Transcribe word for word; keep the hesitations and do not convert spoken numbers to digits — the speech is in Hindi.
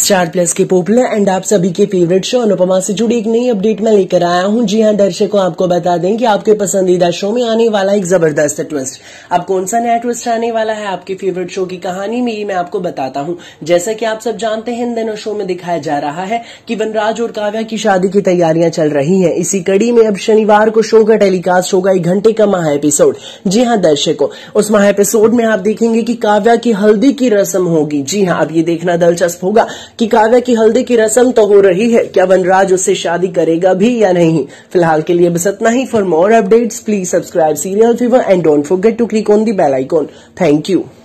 स्टार प्लस के पॉपुलर एंड आप सभी के फेवरेट शो अनुपमा से जुड़ी एक नई अपडेट में लेकर आया हूं। जी हां दर्शकों, आपको बता दें कि आपके पसंदीदा शो में आने वाला एक जबरदस्त ट्विस्ट। अब कौन सा नया ट्विस्ट आने वाला है आपके फेवरेट शो की कहानी में, ये मैं आपको बताता हूं। जैसा कि आप सब जानते हैं, इन दिनों शो में दिखाया जा रहा है कि वनराज और काव्या की शादी की तैयारियां चल रही है। इसी कड़ी में अब शनिवार को शो का टेलीकास्ट होगा एक घंटे का महा एपिसोड। जी हाँ दर्शकों, उस महा एपिसोड में आप देखेंगे कि काव्या की हल्दी की रस्म होगी। जी हाँ, अब ये देखना दिलचस्प होगा कि काव्या की हल्दी की रस्म तो हो रही है, क्या वनराज उससे शादी करेगा भी या नहीं। फिलहाल के लिए बस इतना ही। For more updates please subscribe serial fever and don't forget to click on the bell icon. Thank you.